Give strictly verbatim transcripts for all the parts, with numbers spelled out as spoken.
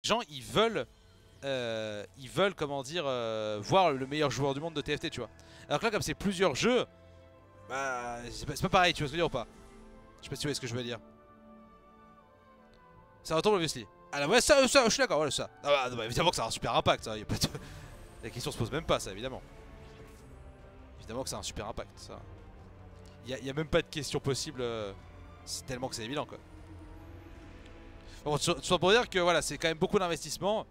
gens ils veulent, euh, ils veulent comment dire, euh, voir le meilleur joueur du monde de T F T, tu vois. Alors que là, comme c'est plusieurs jeux, bah c'est pas, pas pareil, tu vois ce que je veux dire ou pas? Je sais pas si tu vois ce que je veux dire. Ça retombe obviously. Ah là ouais, ça, ça je suis d'accord, voilà ça. Ah bah, bah, évidemment que ça a un super impact, ça. Y a pas de... La question se pose même pas, ça, évidemment. Évidemment que ça a un super impact, ça. Y a, y a même pas de question possible. Euh... C'est tellement que c'est évident, quoi. Bon, tout ça pour dire que voilà, c'est quand même beaucoup d'investissement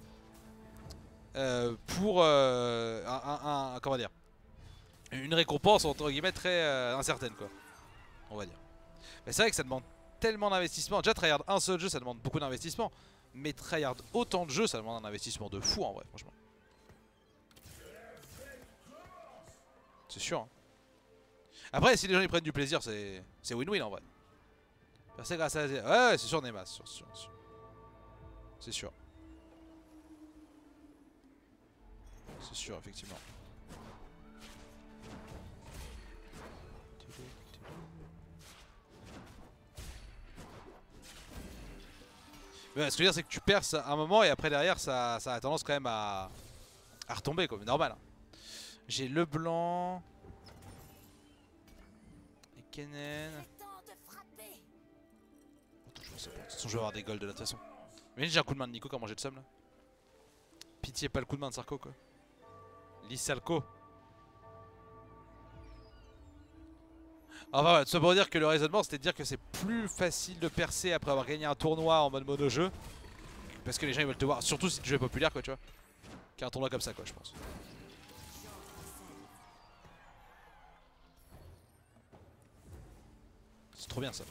euh, pour euh, un, un, un, comment dire, une récompense entre guillemets très euh, incertaine, quoi. On va dire. Mais c'est vrai que ça demande tellement d'investissement. Déjà, tryhard un seul jeu, ça demande beaucoup d'investissement. Mais tryhard autant de jeux, ça demande un investissement de fou en vrai, franchement. C'est sûr. Hein. Après, si les gens ils prennent du plaisir, c'est win-win en vrai. Percer grâce à la... Ouais, ouais c'est sûr, Nemas. C'est sûr. C'est sûr. C'est sûr, effectivement. Ouais, ce que je veux dire, c'est que tu perces à un moment et après derrière, ça, ça a tendance quand même à, à retomber, comme normal. Hein. J'ai le blanc. Et Kennen. De toute façon, je vais avoir des golds de la toute façon. Mais j'ai un coup de main de Nico, comment j'ai de somme là. Pitié, pas le coup de main de Sarko quoi. Lissalko. Enfin, ouais, tout ça pour dire que le raisonnement c'était de dire que c'est plus facile de percer après avoir gagné un tournoi en mode mono-jeu. Parce que les gens ils veulent te voir, surtout si tu joues populaire quoi, tu vois. Qu'un tournoi comme ça quoi, je pense. C'est trop bien ça.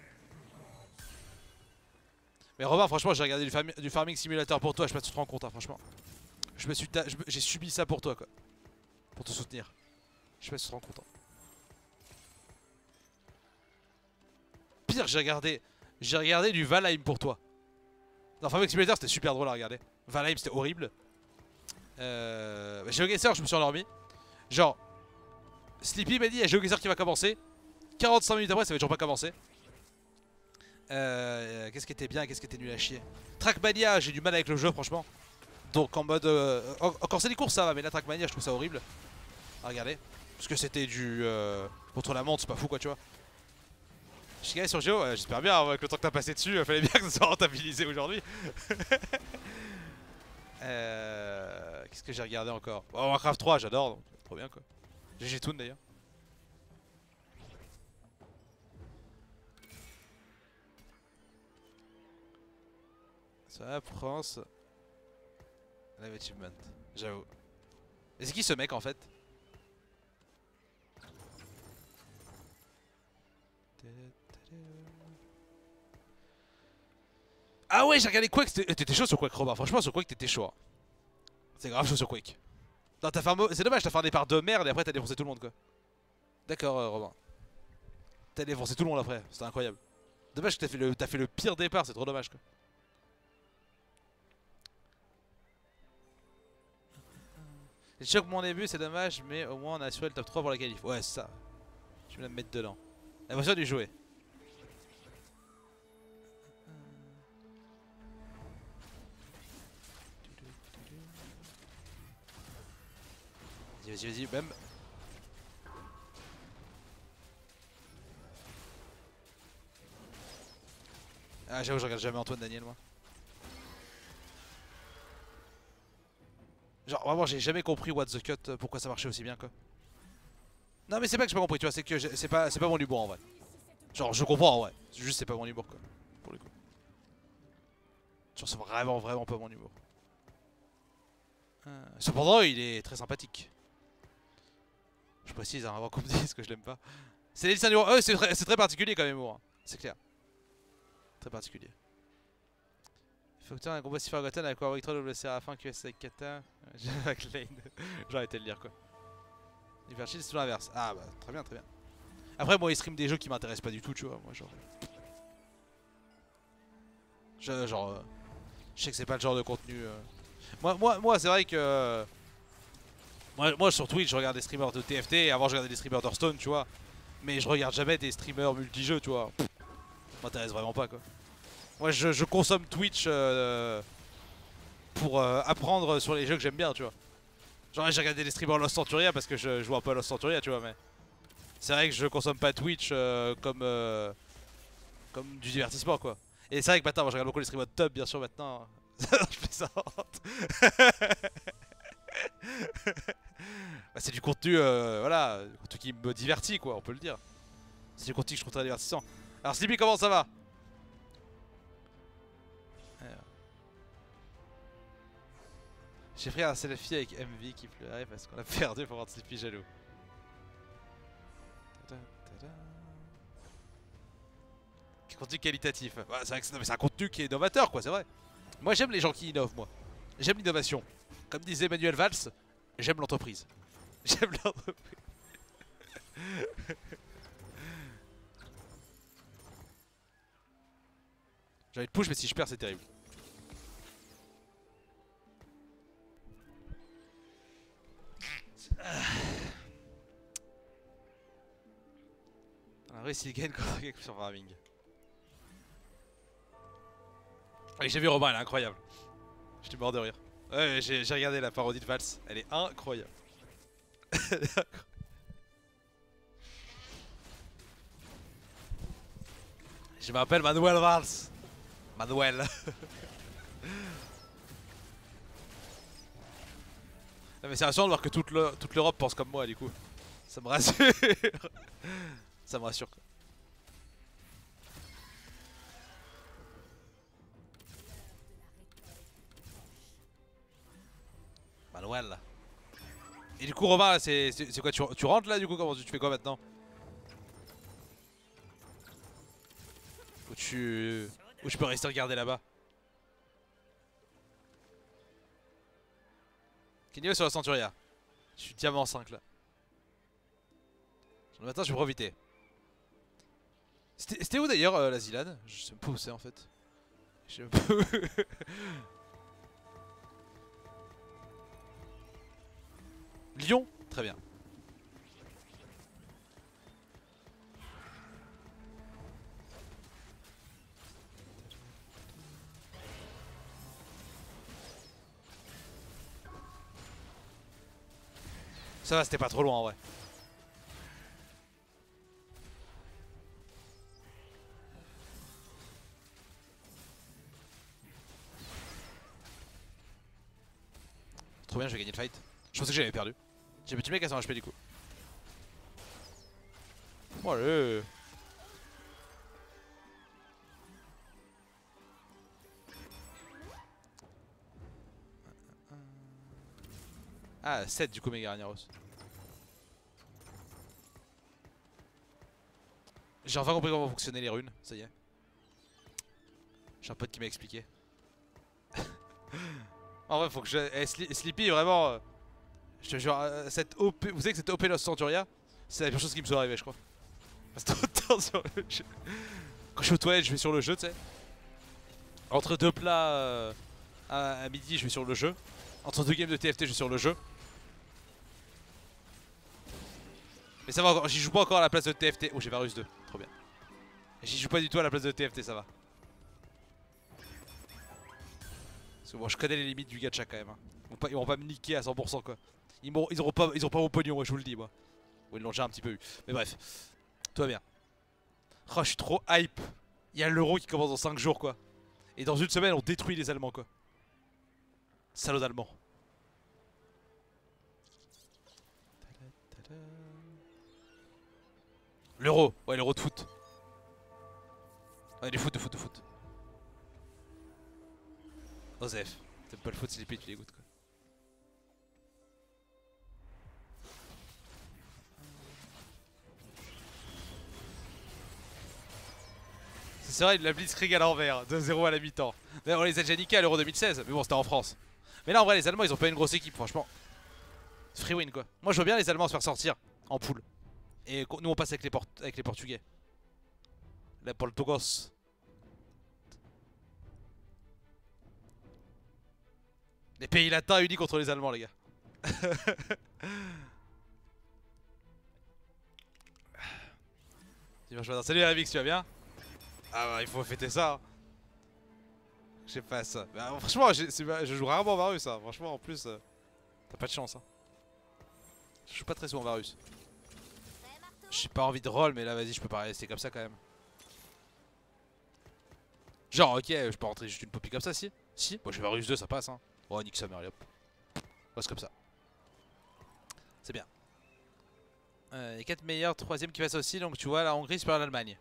Mais Robin, franchement, j'ai regardé du, farm du farming simulator pour toi, je sais pas si tu te rends compte, hein, franchement. Je me suis j'ai subi ça pour toi quoi. Pour te soutenir. Je sais pas si tu te rends compte. Hein. Pire, j'ai regardé j'ai regardé du Valheim pour toi. Non, Farming Simulator c'était super drôle à regarder. Valheim c'était horrible. Euh... GeoGuessr, je me suis endormi. Genre, Sleepy m'a dit il y a GeoGuessr qui va commencer. quarante-cinq minutes après, ça avait toujours pas commencé. Euh, qu'est-ce qui était bien, qu'est-ce qui était nul à chier. Trackmania, j'ai du mal avec le jeu, franchement. Donc en mode. Euh, encore c'est des courses, ça va, mais la Trackmania, je trouve ça horrible. À regarder. Parce que c'était du. Euh, contre la montre, c'est pas fou, quoi, tu vois. Je suis gagné sur Géo, ouais, j'espère bien, avec le temps que t'as passé dessus, il fallait bien que ça soit rentabilisé aujourd'hui. euh, Qu'est-ce que j'ai regardé encore? Oh, Warcraft trois, j'adore, donc trop bien, quoi. G G Toon d'ailleurs. Ça, Prince. Live Achievement, j'avoue. Et c'est qui ce mec en fait? Ah ouais, j'ai regardé Quake, t'étais chaud sur Quake Robin, franchement sur Quake t'étais chaud. Hein. C'est grave chaud sur Quake. C'est dommage, t'as fait un départ de merde et après t'as défoncé tout le monde quoi. D'accord euh, Robin. T'as défoncé tout le monde après, c'était incroyable. Dommage que t'as fait, le... fait le pire départ, c'est trop dommage quoi. Je choque mon début, c'est dommage, mais au moins on a assuré le top trois pour la qualif. Ouais, c'est ça. Je vais me mettre dedans. La voiture du jouer. Vas-y, vas-y, vas-y, même. Ah, j'avoue, je regarde jamais Antoine Daniel, moi. Genre, vraiment, j'ai jamais compris What the Cut, pourquoi ça marchait aussi bien, quoi. Non, mais c'est pas que j'ai pas compris, tu vois, c'est que c'est pas, pas mon humour en vrai. Genre, je comprends en vrai, juste c'est pas mon humour, quoi. Pour le coup. Genre, c'est vraiment, vraiment pas mon humour. Euh, cependant, il est très sympathique. Je précise, hein, avant qu'on me dise que je l'aime pas. C'est les dessins d'humour. Euh, c'est très, très particulier comme humour, hein. C'est clair. Très particulier. Faut que tu aies un combat si Forgotten avec Warwick Troll, le Séraphin, Q S avec Kata. Avec Lane. J'aurais arrêté de le lire quoi. Hyperchill c'est tout l'inverse. Ah bah très bien, très bien. Après, moi, il stream des jeux qui m'intéressent pas du tout, tu vois. Moi, genre. Je, genre. Euh... Je sais que c'est pas le genre de contenu. Euh... Moi, moi, moi c'est vrai que. Euh... Moi, moi, sur Twitch, je regarde des streamers de T F T. Avant, je regardais des streamers d'Hearthstone, tu vois. Mais je regarde jamais des streamers multijeux, tu vois. Ça m'intéresse vraiment pas, quoi. Moi, je, je consomme Twitch. Euh... pour euh, apprendre sur les jeux que j'aime bien, tu vois. Genre j'ai regardé les streamers Lost Centuria parce que je joue un peu à Lost Centuria, tu vois, mais c'est vrai que je consomme pas Twitch euh, comme euh, comme du divertissement, quoi. Et c'est vrai que maintenant, moi je regarde beaucoup les streamers de Tub, bien sûr, maintenant. Je plaisante. Bah, c'est du contenu, euh, voilà, du contenu qui me divertit, quoi, on peut le dire. C'est du contenu que je trouve très divertissant. Alors Sleepy, comment ça va? J'ai pris un selfie avec M V qui pleurait parce qu'on a perdu pour rendre Sleepy jaloux. Contenu qualitatif. Bah, c'est vrai que c'est un contenu qui est novateur, quoi, c'est vrai. Moi j'aime les gens qui innovent, moi. J'aime l'innovation. Comme disait Manuel Valls, j'aime l'entreprise. J'aime l'entreprise. J'ai envie de push, mais si je perds, c'est terrible. Alors, oui, s'il gagne contre quelque sur Farming. Et j'ai vu Romain, elle est incroyable. J'étais mort de rire. Ouais, j'ai regardé la parodie de Valls, elle est incroyable. Elle est incroyable. Je m'appelle Manuel Valls. Manuel. Non mais c'est rassurant de voir que toute l'Europe pense comme moi, du coup. Ça me rassure. Ça me rassure. Manuel. Et du coup Romain, c'est quoi, tu, tu rentres là du coup? Comment tu, tu fais quoi maintenant? Ou tu... Ou je peux rester regarder là-bas? Quel niveau sur la Centuria? Je suis diamant cinq là. Le matin je vais profiter. C'était où d'ailleurs euh, la Zilan? Je sais même pas où c'est en fait. Je sais même pas où... Lyon? Très bien. Ça va, c'était pas trop loin en vrai. Trop bien, je vais gagner le fight. Je pensais que j'avais perdu. J'ai petit mec à son H P du coup. Bon allez. Ah, sept du coup, Mega Ragnaros. J'ai enfin compris comment fonctionnaient les runes, ça y est. J'ai un pote qui m'a expliqué. En vrai, faut que je. Eh, Sleepy, vraiment. Euh, je te jure, euh, cette O P. Vous savez que cette O P Lost Centuria, c'est la pire chose qui me soit arrivée, je crois. Je passe trop de temps sur le jeu. Quand je suis aux toilettes, je vais sur le jeu, tu sais. Entre deux plats euh, à, à midi, je vais sur le jeu. Entre deux games de T F T, je vais sur le jeu. Mais ça va encore, j'y joue pas encore à la place de T F T. Oh, j'ai Varus deux, trop bien. J'y joue pas du tout à la place de T F T, ça va. Parce que bon, je connais les limites du gacha quand même. Hein. Ils, vont pas, ils vont pas me niquer à cent pour cent quoi. Ils, ils, auront pas, ils auront pas mon pognon, moi, je vous le dis, moi. Ou ils l'ont déjà un petit peu eu. Mais bref, tout va bien. Oh, je suis trop hype. Il y a l'euro qui commence dans cinq jours, quoi. Et dans une semaine, on détruit les Allemands, quoi. Salauds d'Allemands. L'euro, ouais, l'euro de foot. Ouais, du foot, de foot, de foot. Osef, t'aimes pas le foot, c'est les pays, tu dégoûtes, quoi. C'est vrai, la Blitzkrieg à l'envers, deux zéro à la mi-temps. Mais on les a déjà niqués à l'Euro deux mille seize, mais bon, c'était en France. Mais là, en vrai, les Allemands, ils ont pas une grosse équipe, franchement. Free win, quoi. Moi, je vois bien les Allemands se faire sortir en poule. Et nous, on passe avec les, Port avec les Portugais. Les Portugos. Les pays latins unis contre les Allemands, les gars. Dimanche matin. Salut Avix, tu vas bien? Ah bah, il faut fêter ça. Hein. Je sais pas ça. Bah, franchement, je joue rarement Varus. Hein. Franchement, en plus, euh, t'as pas de chance. Hein. Je joue pas très souvent Varus. J'ai pas envie de roll, mais là, vas-y, je peux pas rester comme ça quand même. Genre, ok, je peux rentrer juste une poppy comme ça, si. Si, moi j'ai Varus deux, ça passe. Hein. Oh, nique sa mère, allez, hop. Passe comme ça. C'est bien. Euh, les quatre meilleurs troisième qui passent aussi, donc tu vois, la Hongrie super l'Allemagne.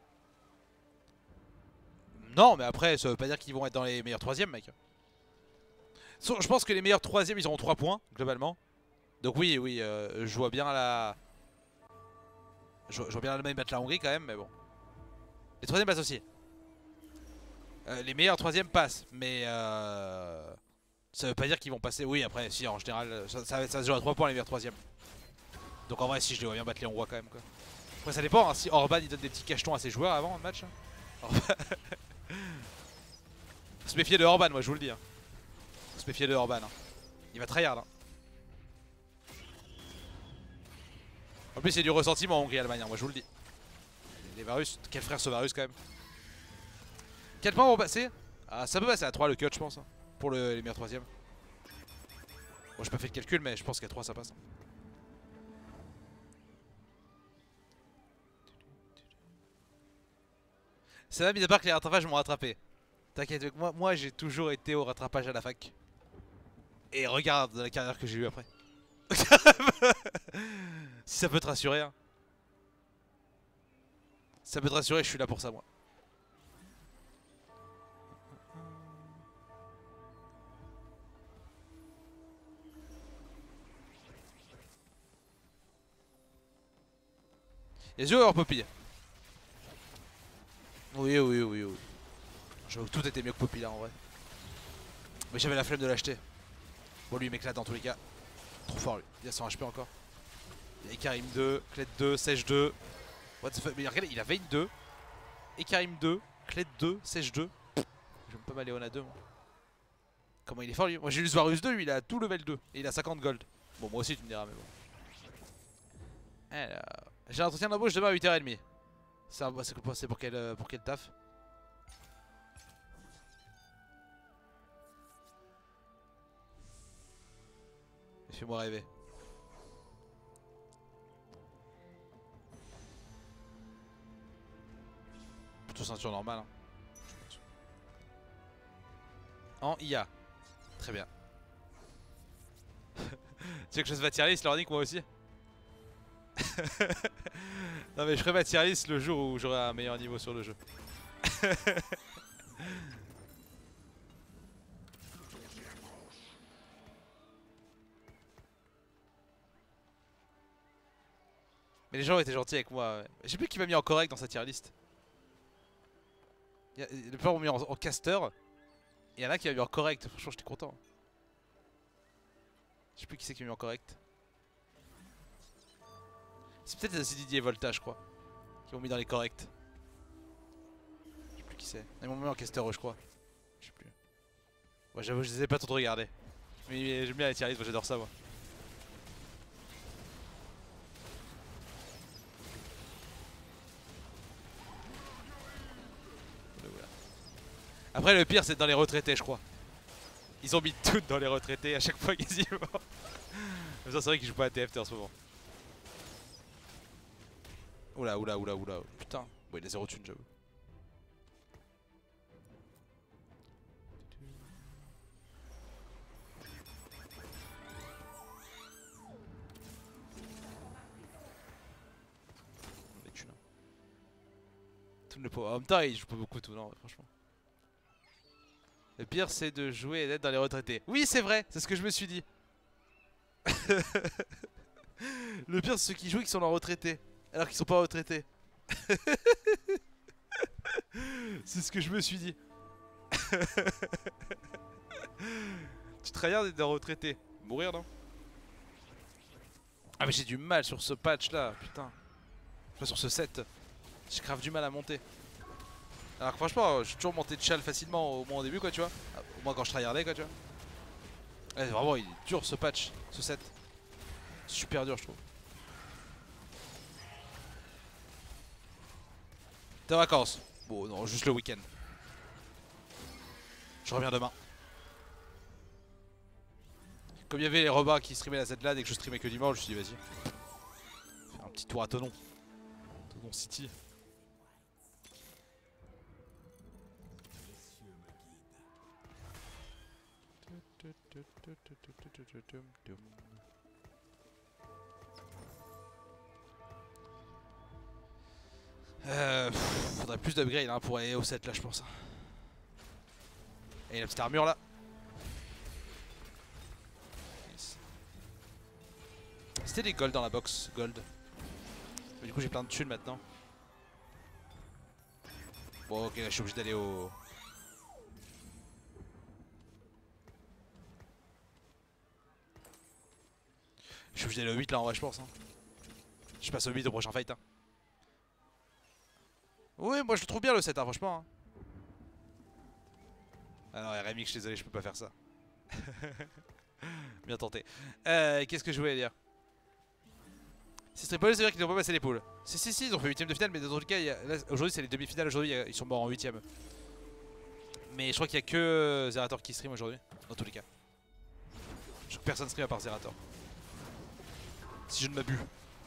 Non, mais après, ça veut pas dire qu'ils vont être dans les meilleurs troisièmes, mec. Je pense que les meilleurs troisièmes, ils auront trois points, globalement. Donc oui, oui, euh, je vois bien la... Je vois, je vois bien l'Allemagne battre la Hongrie quand même, mais bon. Les troisièmes passent aussi. Euh, les meilleurs troisièmes passent, mais euh... ça veut pas dire qu'ils vont passer. Oui, après, si, en général, ça, ça, ça se joue à trois points les meilleurs troisièmes. Donc en vrai, si, je les vois bien battre les Hongrois quand même, quoi. Après, ça dépend, hein, si Orban il donne des petits cachetons à ses joueurs avant le match. Hein. Faut se méfier de Orban, moi je vous le dis. Hein. Faut se méfier de Orban. Hein. Il va tryhard. Hein. En plus, il y a du ressentiment en Hongrie-Allemagne, hein, moi je vous le dis. Les Varus, quel frère ce Varus quand même. Quel point vont passer? Ah, ça peut passer à trois le cut, je pense. Hein, pour le, les meilleurs troisièmes. Bon, j'ai pas fait le calcul, mais je pense qu'à trois ça passe. Hein. Ça va, mis à part que les rattrapages m'ont rattrapé. T'inquiète, moi, moi j'ai toujours été au rattrapage à la fac. Et regarde la carrière que j'ai eue après. Si ça peut te rassurer. Hein. Si ça peut te rassurer, je suis là pour ça, moi. Les yeux hors Poppy. Oui, oui, oui, oui. J'avoue que tout était mieux que Poppy là en vrai. Mais j'avais la flemme de l'acheter. Bon, lui il m'éclate dans tous les cas. Trop fort lui. Il a cent H P encore. Il y a Karim deux, Kled deux, Sèche deux. What the fuck? Mais regardez, il a Vayne deux, Karim deux, Kled deux, Sèche deux. Je vais même pas m'aller à deux moi. Comment il est fort lui? Moi j'ai juste Varus deux, lui il a tout level deux. Et il a cinquante gold. Bon, moi aussi tu me diras, mais bon. Alors, j'ai un entretien d'embauche demain à huit heures trente. C'est pour quel, pour quel taf? Fais-moi rêver. Plutôt ceinture normale. Hein, en I A. Très bien. Tu veux que je fasse ma tier list, Lornick, moi aussi? Non mais je ferai ma tier list le jour où j'aurai un meilleur niveau sur le jeu. Mais les gens étaient gentils avec moi. Ouais. Je sais plus qui m'a mis en correct dans sa tier list. A, le plupart m'ont mis en, en caster. Il y en a qui m'a mis en correct. Franchement, j'étais content. Je sais plus qui c'est qui m'a mis en correct. C'est peut-être les Didier Volta, je crois. Qui m'ont mis dans les corrects. Je sais plus qui c'est. Ils m'ont mis en caster, je crois. Je sais plus. Ouais, j'avoue, je les ai pas trop regardés. Mais j'aime bien les tier list, j'adore ça, moi. Après le pire c'est dans les retraités je crois. Ils ont mis toutes dans les retraités à chaque fois quasiment. Mais ça c'est vrai qu'ils jouent pas à T F T en ce moment. Oula oula oula oula. Putain. Bon il a zéro thune j'avoue. Les thunes. Tout le pot. En même temps il joue pas beaucoup tout non franchement. Le pire c'est de jouer et d'être dans les retraités. Oui c'est vrai, c'est ce que je me suis dit. Le pire c'est ceux qui jouent et qui sont en retraités. Alors qu'ils sont pas retraités. C'est ce que je me suis dit. Tu tryhard d'être retraité. Mourir non? Ah mais j'ai du mal sur ce patch là, putain. Enfin sur ce set. J'ai grave du mal à monter. Alors que franchement, j'ai toujours monté de chal facilement au moins au début quoi tu vois. Au moins quand je tryhardais quoi tu vois. Ouais, vraiment il est dur ce patch, ce set. Super dur je trouve. T'es en vacances? Bon non, juste le week-end. Je reviens demain. Comme il y avait les Robins qui streamaient la Z-Lad et que je streamais que dimanche, je me suis dit vas-y. Faire un petit tour à Tonon. Tonon City. Euh, pff, faudrait plus d'upgrade hein, pour aller au sept là je pense. Et la petite armure là. Yes. C'était des gold dans la box, gold. Mais du coup j'ai plein de thunes maintenant. Bon ok là, je suis obligé d'aller au... Je suis obligé d'aller au huit là en vrai je pense hein. Je passe au huit au prochain fight hein. Oui moi je le trouve bien le sept hein, franchement hein. Ah non R M X désolé je peux pas faire ça. Bien tenté. Euh, Qu'est-ce que je voulais dire? Si Stripol c'est vrai qu'ils n'ont pas passé les poules. Si si si ils ont fait huitième de finale mais dans tous les cas aujourd'hui c'est les demi-finales aujourd'hui ils sont morts en huitième. Mais je crois qu'il y a que Zerator qui stream aujourd'hui dans tous les cas. Je crois que personne stream à part Zerator. Si je ne m'abuse.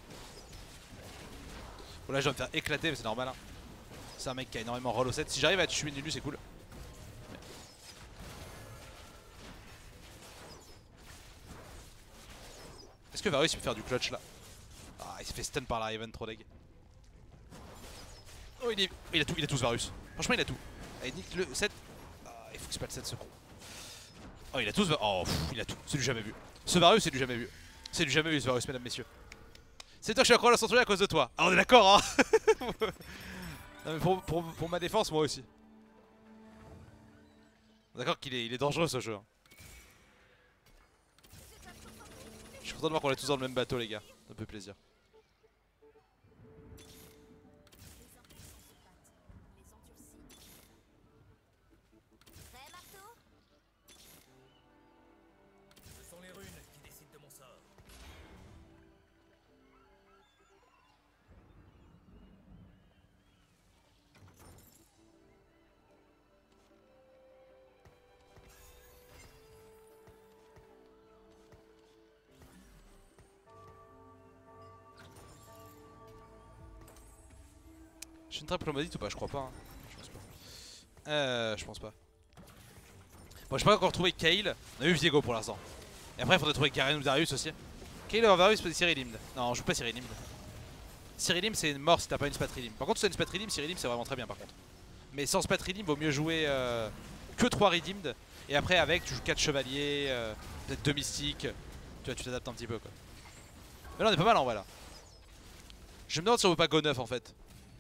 Bon là je vais me faire éclater mais c'est normal hein. C'est un mec qui a énormément roll au sept. Si j'arrive à tuer Nunu c'est cool. Mais... Est-ce que Varus il peut faire du clutch là? Ah il s'est fait stun par la Raven, trop deg. Oh il, est... il a tout, il a tout ce Varus. Franchement il a tout. Allez nique le sept. Ah, il faut que c'est pas le sept ce con. Oh il a tout ce... Oh pff, il a tout, c'est du jamais vu. Ce Varus c'est du jamais vu. C'est du jamais vu ce Varus mesdames messieurs. C'est toi que je suis accro à la centurie à cause de toi. Ah on est d'accord hein. Non mais pour, pour, pour ma défense moi aussi. D'accord qu'il est, il est dangereux ce jeu hein. Je suis content de voir qu'on est tous dans le même bateau les gars. Ça me fait plaisir. Ce sont les runes qui décident de mon sort. J'ai une trappe maudite ou pas? Je crois pas hein. Je pense pas. Euh, je pense pas. Bon, j'ai pas encore trouvé Kayle. On a eu Viego pour l'instant. Et après, il faudrait trouver Garen ou Darius aussi. Kayle ou Darius, Cyrilind. Non, je joue pas Cyrilind. Cyrilind, c'est mort si t'as pas une Spatrilim. Par contre, si t'as une Spatrilim, Cyrilind, c'est vraiment très bien par contre. Mais sans Spatrilim, vaut mieux jouer euh, que trois Redeemed. Et après, avec, tu joues quatre chevaliers, euh, peut-être deux mystiques. Tu vois, tu t'adaptes un petit peu quoi. Mais là, on est pas mal en vrai là. Je me demande si on veut pas Go neuf en fait.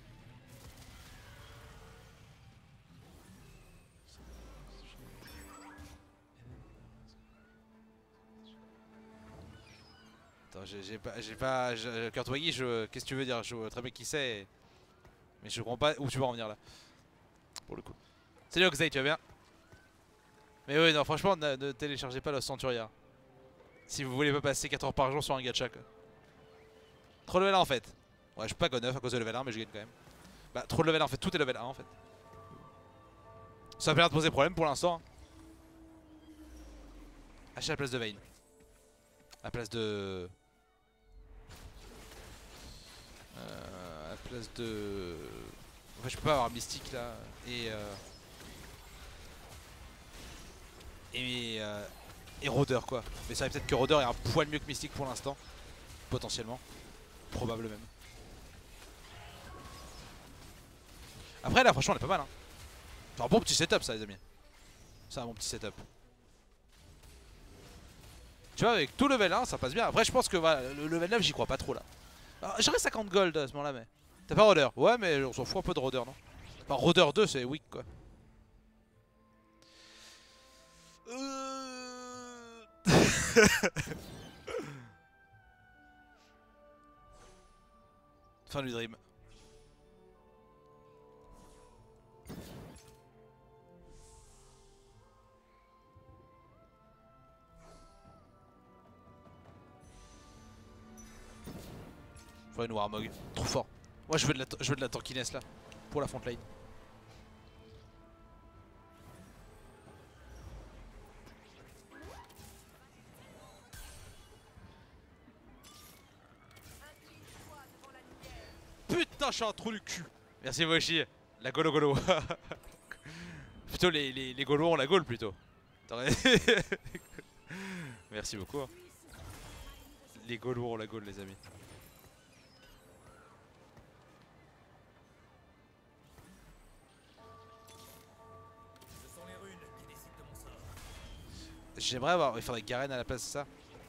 J'ai pas, j'ai pas, Kurt Waggy, je, qu'est-ce que tu veux dire? Je vois très bien qui c'est, et... mais je comprends pas où tu veux en venir là. Pour le coup. Salut Oxide, tu vas bien? Mais oui, non, franchement, ne, ne téléchargez pas Lost Centuria. Si vous voulez pas passer quatre heures par jour sur un gacha quoi. Trop level un en fait. Ouais, je suis pas go neuf à cause de level un, mais je gagne quand même. Bah, trop de level un en fait, tout est level un en fait. Ça va pas l'air de poser problème pour l'instant. Acheter la place de Vayne. À la place de. Euh, à la place de... En fait je peux pas avoir Mystique là. Et euh... Et euh... Et Rôdeur quoi. Mais ça va peut-être que Rôdeur est un poil mieux que Mystique pour l'instant. Potentiellement. Probable même. Après là franchement on est pas mal hein. C'est un bon petit setup ça les amis. C'est un bon petit setup. Tu vois avec tout level un ça passe bien. Après je pense que voilà, le level neuf j'y crois pas trop là. J'aurais cinquante gold à ce moment là mais... T'as pas Rôdeur? Ouais mais on s'en fout un peu de Rôdeur non? Enfin Rôdeur deux c'est weak quoi. Euh... Fin du dream. Ouais, une Warmog, trop fort. Moi je veux de la, je veux de la tankiness là, pour la front line. putain, je suis un trou du cul. Merci Moshi. La golo golo. Plutôt les, les, les Gaulois ont la Gaule plutôt. Merci beaucoup. Les Gaulois ont la Gaule, les amis. Ce sont les runes qui décident de mon sort. J'aimerais avoir. Il faudrait Garen à la place de ça.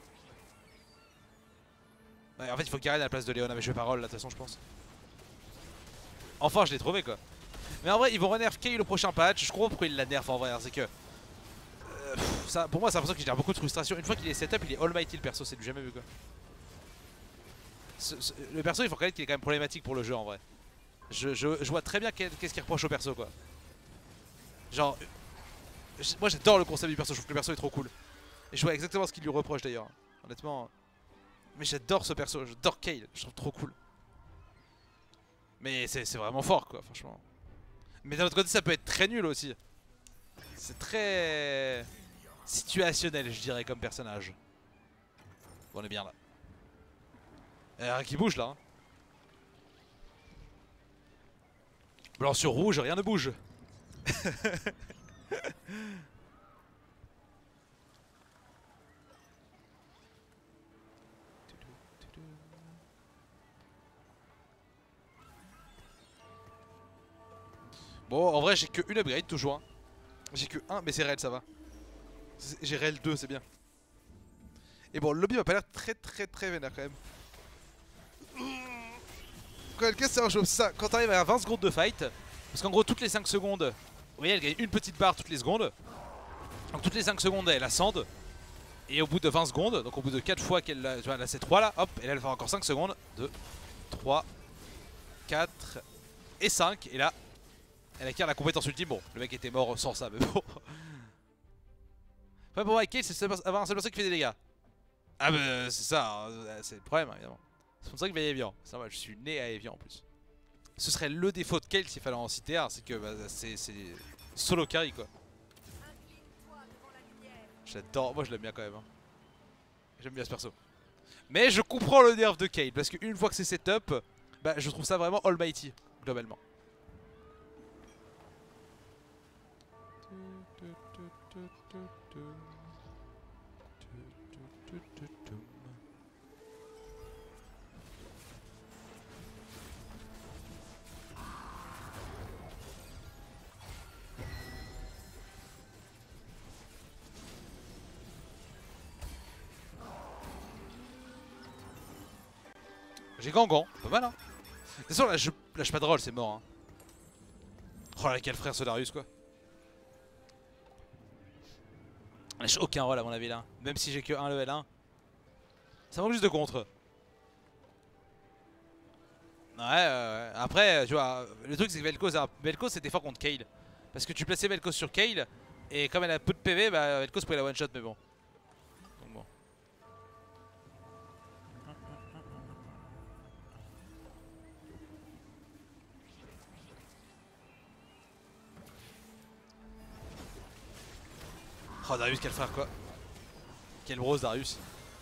Ouais, en fait, il faut Garen à la place de Léona, mais je vais pas roll là, de toute façon, je pense. Enfin, je l'ai trouvé quoi. Mais en vrai, ils vont renerf Kayle au prochain patch. Je comprends pourquoi ils la nerfent en vrai. C'est que. Euh, pff, ça, pour moi, c'est l'impression qu'il gère beaucoup de frustration. Une fois qu'il est setup, il est almighty le perso, c'est du jamais vu quoi. Ce, ce, le perso, il faut reconnaître qu'il est quand même problématique pour le jeu en vrai. Je, je, je vois très bien qu'est-ce qu'il reproche au perso quoi. Genre. Moi j'adore le concept du perso, je trouve que le perso est trop cool. Et je vois exactement ce qu'il lui reproche d'ailleurs. Honnêtement. Mais j'adore ce perso, j'adore Kayle, je trouve trop cool. Mais c'est vraiment fort quoi, franchement. Mais d'un autre côté ça peut être très nul aussi. C'est très situationnel je dirais comme personnage. Bon on est bien là. Y'a rien qui bouge là hein. Blanc sur rouge, rien ne bouge. Bon en vrai j'ai que une upgrade toujours hein. J'ai que un mais c'est réel ça va. J'ai réel deux c'est bien. Et bon le lobby m'a pas l'air très très très vénère quand même. Quand elle casse c'est un jeu ça. Quand t'arrives à vingt secondes de fight. Parce qu'en gros toutes les cinq secondes. Vous voyez elle gagne une petite barre toutes les secondes. Donc toutes les cinq secondes elle ascende. Et au bout de vingt secondes, donc au bout de quatre fois qu'elle a, tu vois, elle a ces trois là, hop, et là elle va faire encore cinq secondes. deux, trois, quatre et cinq. Et là elle acquiert la compétence ultime. Bon, le mec était mort sans ça, mais bon. Enfin, pour moi, Kayle, c'est avoir un seul perso qui fait des dégâts. Ah, bah, c'est ça, hein, c'est le problème, évidemment. C'est pour ça que je vais à Evian. C'est normal, je suis né à Evian en plus. Ce serait le défaut de Kayle s'il fallait en citer un, c'est que bah, c'est solo carry quoi. J'adore, moi je l'aime bien quand même. Hein. J'aime bien ce perso. Mais je comprends le nerf de Kayle parce qu'une fois que c'est setup, bah, je trouve ça vraiment almighty, globalement. J'ai Gangan, pas mal hein. De toute façon là je lâche pas de roll, c'est mort hein. Oh là quel frère ce Darius quoi. Je lâche aucun roll à mon avis là. Même si j'ai que un level un. Ça manque juste de contre. Ouais, euh, après tu vois, le truc c'est que Vel'Koz, Vel'Koz c'était fort contre Kayle. Parce que tu plaçais Vel'Koz sur Kayle. Et comme elle a peu de P V, bah Vel'Koz pouvait la one shot mais bon. Donc bon. Oh Darius quel frère quoi. Quel bros Darius.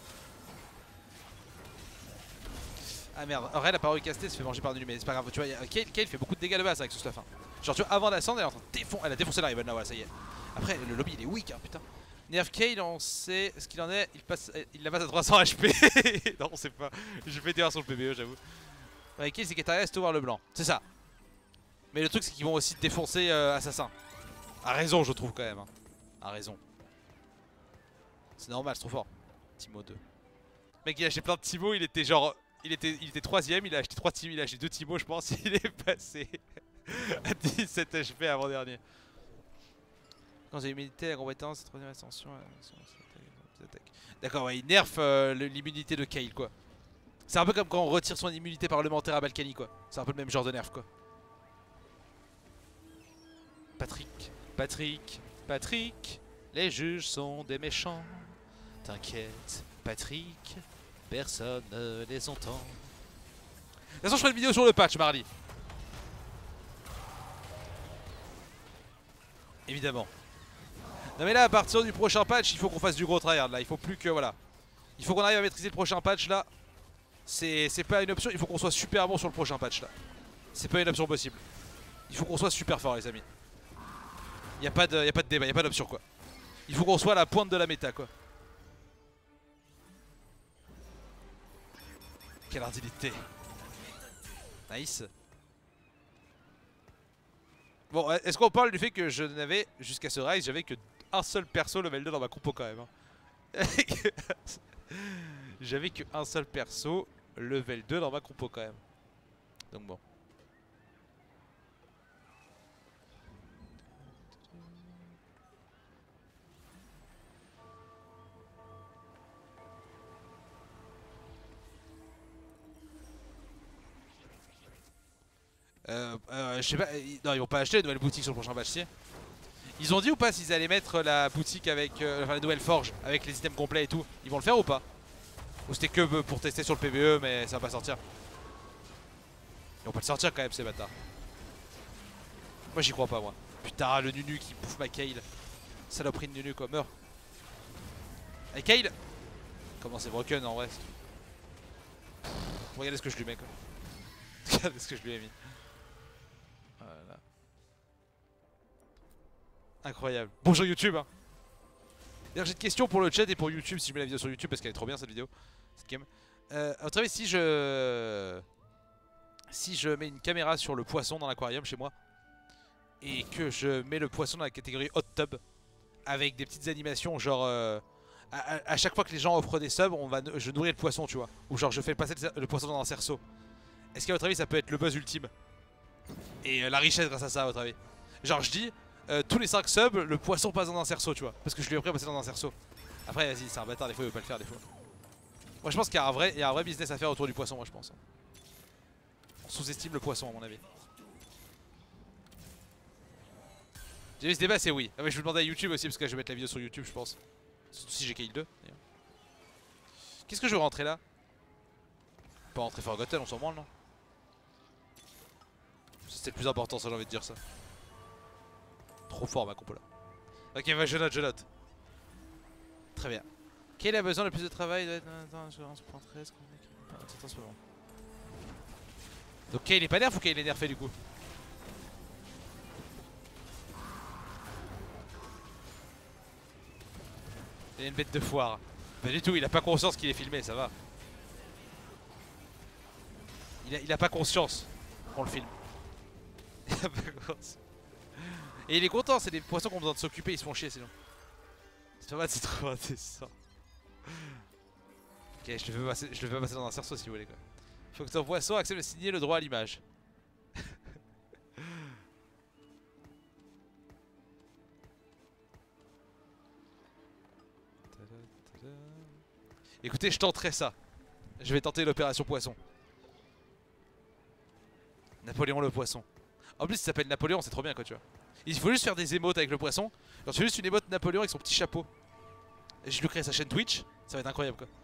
Ah merde, en vrai elle a pas recasté, elle se fait manger par du mais c'est pas grave, tu vois, Kayle, Kayle fait beaucoup de dégâts de base avec ce stuff hein. Genre tu vois avant d'ascendre elle est en train de défoncer, elle a défoncé la Riven là voilà ça y est. Après le lobby il est weak hein putain. Nerf Kayle on sait ce qu'il en est, il passe il la passe à trois cents H P. Non on sait pas, j'ai fait des sur le P B E j'avoue. Ouais Kayle c'est qu'Etaria reste voir le blanc, c'est ça. Mais le truc c'est qu'ils vont aussi défoncer euh, Assassin. A raison je trouve quand même hein. A raison. C'est normal, c'est trop fort. Timo deux. Mec il a acheté plein de Timo, il était genre... Il était, il était troisième, il a acheté trois Timo, il a acheté deux Timo je pense, il est passé à dix-sept H P avant dernier. Quand j'ai immunité, la compétence, troisième ascension, d'accord ouais il nerf euh, l'immunité de Kayle quoi. C'est un peu comme quand on retire son immunité parlementaire à Balkany quoi. C'est un peu le même genre de nerf quoi. Patrick, Patrick, Patrick, les juges sont des méchants. T'inquiète, Patrick, personne ne les entend. De toute façon, je ferai une vidéo sur le patch, mardi. Évidemment. Non mais là, à partir du prochain patch, il faut qu'on fasse du gros tryhard là. Il faut plus que, voilà. Il faut qu'on arrive à maîtriser le prochain patch là. C'est pas une option, il faut qu'on soit super bon sur le prochain patch là. C'est pas une option possible. Il faut qu'on soit super fort les amis. Y'a pas de, y a pas de débat, y a pas d'option quoi. Il faut qu'on soit à la pointe de la méta quoi. Quelle hardilité. Nice. Bon, est-ce qu'on parle du fait que je n'avais, jusqu'à ce rise, j'avais que un seul perso level deux dans ma compo quand même hein. J'avais que un seul perso level deux dans ma compo quand même. Donc bon. Euh, euh, je sais pas, non ils vont pas acheter une nouvelle boutique sur le prochain patch. Ils ont dit ou pas s'ils allaient mettre la boutique avec, euh, enfin la nouvelle forge avec les items complets et tout. Ils vont le faire ou pas? Ou c'était que pour tester sur le P V E mais ça va pas sortir? Ils vont pas le sortir quand même ces bâtards. Moi j'y crois pas moi. Putain le Nunu qui bouffe ma Kayle. Saloperie de Nunu quoi, meurs. Allez Kayle. Comment c'est broken en vrai. Regardez ce que je lui mets quoi. Regardez ce que je lui ai mis. Voilà. Incroyable. Bonjour YouTube hein. D'ailleurs j'ai une question pour le chat et pour YouTube si je mets la vidéo sur YouTube parce qu'elle est trop bien cette vidéo. Cette game. Euh, à votre avis si je... Si je mets une caméra sur le poisson dans l'aquarium chez moi et que je mets le poisson dans la catégorie hot tub avec des petites animations genre euh, à, à, à chaque fois que les gens offrent des subs on va, je nourris le poisson tu vois. Ou genre je fais passer le, le poisson dans un cerceau. Est-ce qu'à votre avis ça peut être le buzz ultime? Et euh, la richesse grâce à ça à votre avis? Genre je dis euh, tous les cinq subs le poisson passe dans un cerceau tu vois. Parce que je lui ai pris à passer dans un cerceau. Après vas-y c'est un bâtard des fois il veut pas le faire des fois. Moi je pense qu'il y a un vrai, il y a un vrai business à faire autour du poisson moi je pense. On sous-estime le poisson à mon avis. J'ai vu ce débat c'est oui. Ah mais je vais demander à YouTube aussi parce que je vais mettre la vidéo sur YouTube je pense. Surtout si j'ai Kayle deux. Qu'est-ce que je veux rentrer là? Pas rentrer Forgotten on s'en branle non? C'était le plus important ça j'ai envie de dire ça. Trop fort ma compo là. Ok bah je note je note. Très bien. Quel a besoin de plus de travail? Donc Kayle est pas nerf ou Kayle est nerfé du coup? Il a une bête de foire. Pas du tout, il a pas conscience qu'il est filmé, ça va. Il a, il a pas conscience qu'on le filme. Il a pas conscience. Et il est content, c'est des poissons qui ont besoin de s'occuper, ils se font chier sinon. C'est pas mal, c'est trop intéressant. Ok, je le fais passer, je le fais passer dans un cerceau si vous voulez quoi. Faut que ton poisson accepte de signer le droit à l'image. Écoutez, je tenterai ça. Je vais tenter l'opération poisson. Napoléon le poisson. En plus il s'appelle Napoléon, c'est trop bien quoi tu vois. Il faut juste faire des émotes avec le poisson. Genre tu fais juste une émote Napoléon avec son petit chapeau. Et je lui crée sa chaîne Twitch, ça va être incroyable quoi.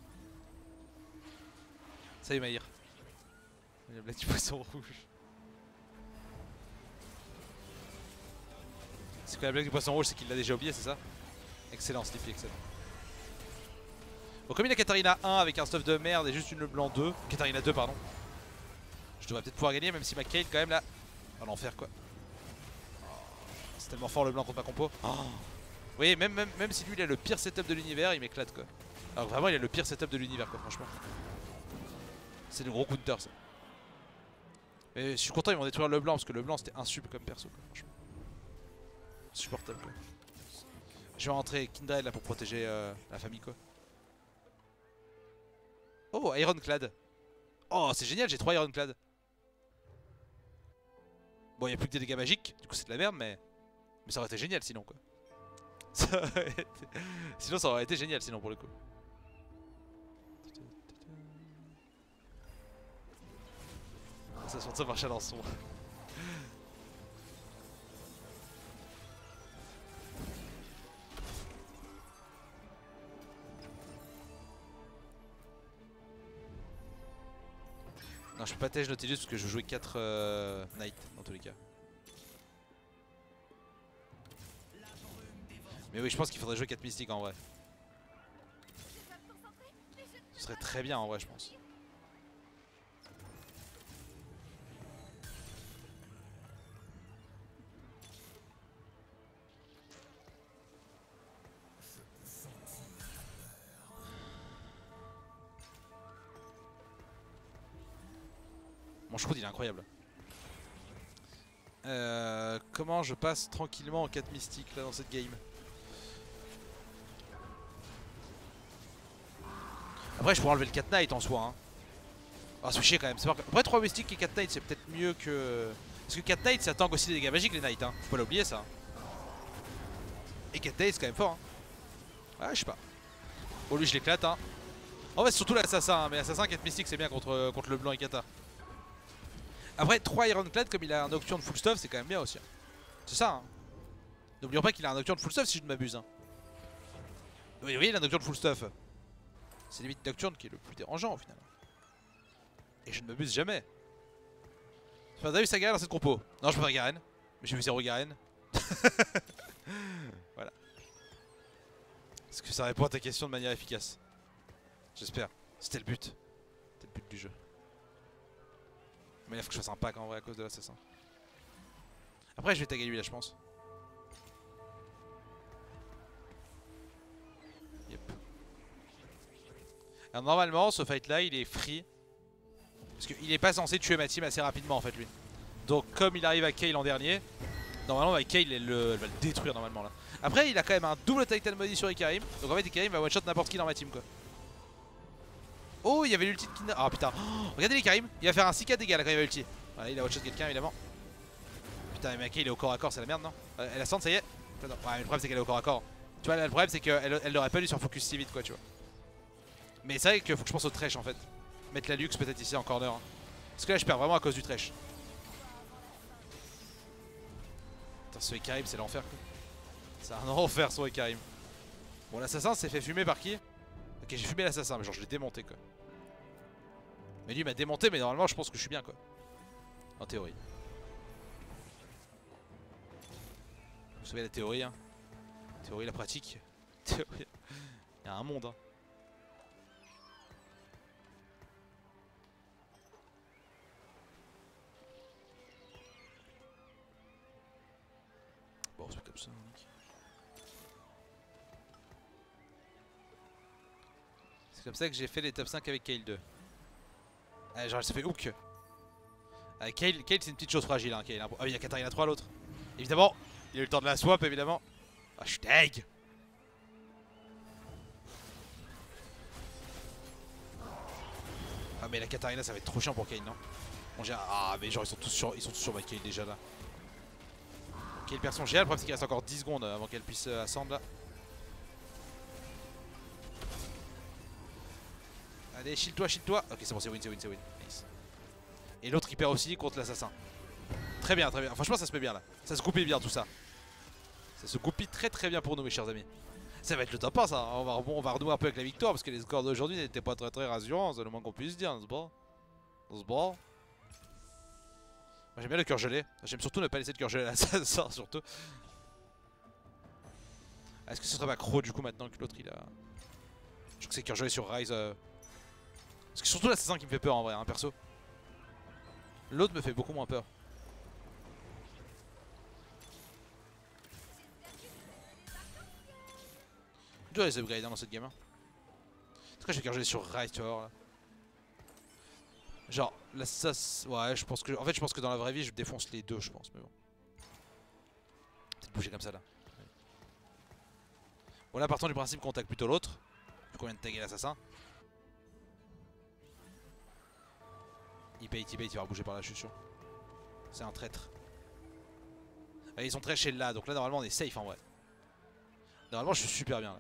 Salut Maïr. La blague du poisson rouge. C'est quoi la blague du poisson rouge? C'est qu'il l'a déjà oublié, c'est ça? Excellent Sleepy, excellent. Bon comme il a Katarina un avec un stuff de merde et juste une blanc deux. Katarina deux pardon. Je devrais peut-être pouvoir gagner même si ma Kayle quand même là. Oh l'enfer quoi. C'est tellement fort le blanc contre ma compo. Oh. Vous voyez même, même, même si lui il a le pire setup de l'univers il m'éclate quoi. Alors vraiment il a le pire setup de l'univers quoi franchement. C'est le gros counter ça. Mais je suis content ils vont détruire le blanc parce que le blanc c'était insub comme perso quoi, franchement. Supportable quoi. Je vais rentrer Kindred là pour protéger euh, la famille quoi. Oh Ironclad. Oh c'est génial j'ai trois Ironclad. Bon il n'y a plus que des dégâts magiques, du coup c'est de la merde mais... Mais ça aurait été génial sinon quoi. Ça aurait été... Sinon ça aurait été génial sinon pour le coup. Ça se ça marche à l'enson. Non je peux pas tège Nautilus parce que je jouais quatre euh, Knight dans tous les cas. Mais oui je pense qu'il faudrait jouer quatre mystiques en vrai. Ce serait très bien en vrai je pense. Mon Shroud il est incroyable. Euh, comment je passe tranquillement en quatre mystiques là dans cette game? Après je pourrais enlever le quatre Knight en soi hein. Ah c'est chier quand même. Après trois mystiques et quatre Knight c'est peut-être mieux que... Parce que quatre Knight ça tank aussi des dégâts magiques les Knights hein. Faut pas l'oublier ça. Et quatre Knight c'est quand même fort hein. Ouais je sais pas. Bon lui je l'éclate hein. En fait c'est surtout l'assassin hein. Mais l'assassin quatre mystiques c'est bien contre, contre le blanc et Kata. Après trois Ironclad comme il a un Nocturne full stuff c'est quand même bien aussi hein. C'est ça hein. N'oublions pas qu'il a un Nocturne full stuff si je ne m'abuse hein. Oui, vous voyez la Nocturne full stuff. C'est limite Nocturne qui est le plus dérangeant au final. Et je ne m'abuse jamais. Enfin, t'as vu sa Garen dans cette compo? Non je peux pas Garen. Mais j'ai vu zéro Garen. Voilà. Est-ce que ça répond à ta question de manière efficace? J'espère. C'était le but. C'était le but du jeu. Mais là faut que je fasse un pack en vrai à cause de l'assassin. Après je vais taguer lui là je pense. Yep. Alors normalement ce fight là il est free. Parce qu'il est pas censé tuer ma team assez rapidement en fait lui. Donc comme il arrive à Kayle en dernier, normalement avec Kayle elle, elle va le détruire normalement là. Après il a quand même un double Titan Body sur Ikarim. Donc en fait Ikarim va one shot n'importe qui dans ma team quoi. Oh il y avait l'ulti de Kina. Ah putain oh, regardez l'Ikarim, il va faire un six K dégâts là quand il va ulti. Voilà il a one shot quelqu'un évidemment. Putain mais Kayle il est au corps à corps c'est la merde non euh, elle a cent ça y est. Ouais mais le problème c'est qu'elle est au corps à corps. Tu vois là le problème c'est qu'elle elle n'aurait pas dû sur focus si vite quoi tu vois. Mais c'est vrai qu'il faut que je pense au Thresh en fait. Mettre la Lux peut-être ici en corner hein. Parce que là je perds vraiment à cause du Thresh. Putain ce Ikarim c'est l'enfer quoi. C'est un enfer son Ikarim. Bon l'assassin s'est fait fumer par qui? Ok j'ai fumé l'assassin mais genre je l'ai démonté quoi. Mais lui il m'a démonté mais normalement je pense que je suis bien quoi. En théorie. Vous savez la théorie hein. Théorie la pratique. Théorie. Il y a un monde hein. Bon c'est comme ça Nick. C'est comme ça que j'ai fait les top cinq avec Kayle deux. Ah, genre elle s'est fait hook. Ah, Kayle, Kayle c'est une petite chose fragile hein, Kayle. Ah oui il y a Katarina trois l'autre. Évidemment, il a eu le temps de la swap évidemment. Ah je suis deg. Ah mais la Katarina ça va être trop chiant pour Kayle non? Bon, ah mais genre ils sont tous sur, ils sont tous sur ma Kayle déjà là. Kayle perd son G A, le problème c'est qu'il reste encore dix secondes avant qu'elle puisse euh, ascendre là. Allez, shield-toi, shield-toi. Ok, c'est bon, c'est win, c'est win, c'est win. Nice. Et l'autre il perd aussi contre l'assassin. Très bien, très bien. Franchement, ça se met bien là. Ça se goupille bien tout ça. Ça se goupille très très bien pour nous, mes chers amis. Ça va être le top un, ça. On va, on va renouer un peu avec la victoire parce que les scores d'aujourd'hui n'étaient pas très très rassurants. C'est le moins qu'on puisse dire, n'est-ce pas? N'est-ce pas? Moi j'aime bien le cœur gelé. J'aime surtout ne pas laisser le cœur gelé à l'assassin, surtout. Est-ce que ce serait pas Crow du coup maintenant que l'autre il a. Je crois que c'est cœur gelé sur Rise. Euh... Parce que surtout l'assassin qui me fait peur en vrai, hein, perso. L'autre me fait beaucoup moins peur. Je dois les upgrade hein, dans cette game. Hein. En tout cas, je vais cœur gelé sur Rise, tu vas voir là. Genre, l'assassin. Ouais, je pense que. En fait, je pense que dans la vraie vie, je défonce les deux, je pense, mais bon. Peut-être bouger comme ça là. Bon, là, partant du principe qu'on tag plutôt l'autre. Vu qu'on vient de taguer l'assassin. Il bait, il bait, il va rebouger par là, je suis sûr. C'est un traître. Ah, ils sont très chez là, donc là, normalement, on est safe en vrai. Normalement, je suis super bien là.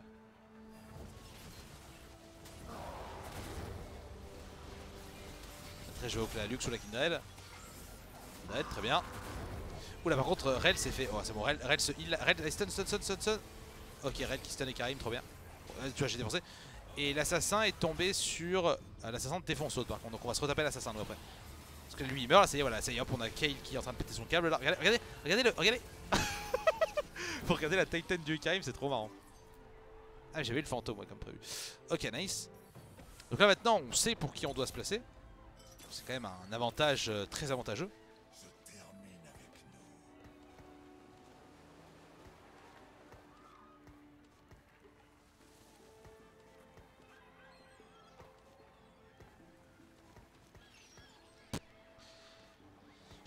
Après, je vais au la Lux ou la Kindred. Kindred, très bien. Oula, par contre, Rel s'est fait. Oh, c'est bon, Rel, Rel se heal. Rel, stun, stun, stun, stun, stun. Ok, Rel qui stun et Karim, trop bien. Bon, tu vois, j'ai défoncé. Et l'assassin est tombé sur. Euh, l'assassin défonce l'autre par contre, donc on va se retaper l'assassin nous après. Parce que lui il meurt là, ça y est, voilà, ça y est, hop, on a Kayle qui est en train de péter son câble là. Regardez, regardez, regardez le, regardez. Faut regarder la Titan du Karim, c'est trop marrant. Ah, j'avais le fantôme, ouais, comme prévu. Ok, nice. Donc là maintenant, on sait pour qui on doit se placer. C'est quand même un avantage euh, très avantageux.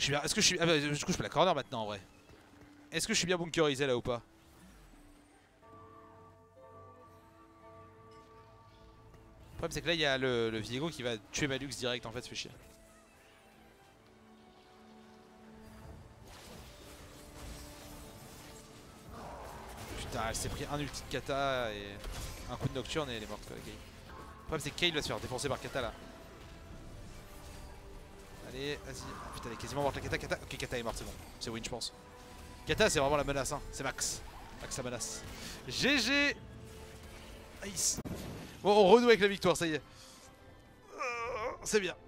suis bien. Est-ce que je suis. Ah bah, du coup, je peux la corner maintenant en vrai. Est-ce que je suis bien bunkerisé là ou pas? Le problème, c'est que là, il y a le, le Viego qui va tuer Malux direct en fait, ça fait chier. Putain, elle s'est pris un ulti de Kata et un coup de Nocturne et elle est morte quoi, la Kayle. Le problème, c'est que Kayle va se faire défoncer par Kata là. Allez, vas-y. Oh, putain, elle est quasiment morte la Kata. Kata. Ok, Kata est morte, c'est bon. C'est win, je pense. Kata, c'est vraiment la menace, hein. C'est Max. Max la menace. G G. Nice. Bon, on renoue avec la victoire, ça y est. C'est bien.